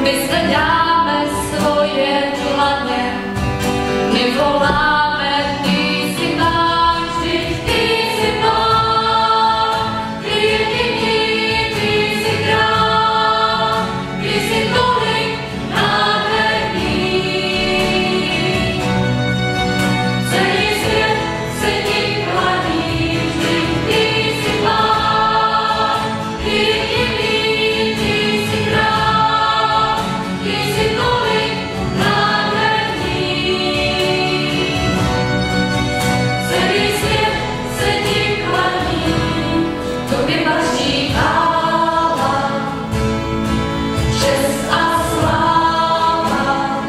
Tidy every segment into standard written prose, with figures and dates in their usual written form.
zvedáme svoje dlaně, my voláme, ty si náš, vždyť ty si Pán, ty jediný, ty si král, ty si tolik nádherný. Celý svět se ti klaní, vždyť ty si Pán, ty jediný, ty si král, ty si tolik nádherný. Celý svět se ti klaní, tobě patří chvála, čest a sláva.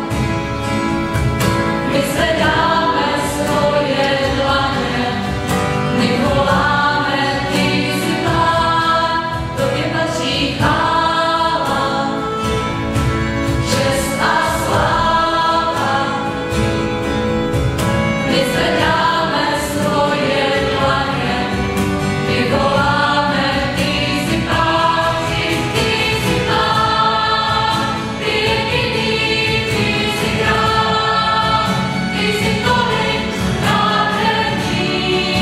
My zvedáme svoje dlaně, my voláme, ty jsi Pán, tobě patří chvála, čest a sláva. My zvedáme svoje dlaně, my voláme, ty jsi Pán, ty jsi Pán, ty jediný, ty jsi král, ty jsi tolik nádherný.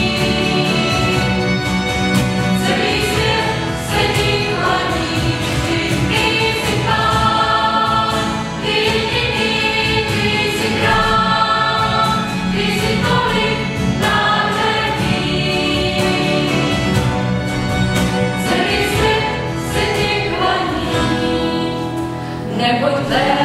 Celý svět se ti klaní, vždyť ty jsi Pán, ty jediný, ty jsi král, ty jsi tolik nádherný. Celý svět se ti klaní, neboť tvé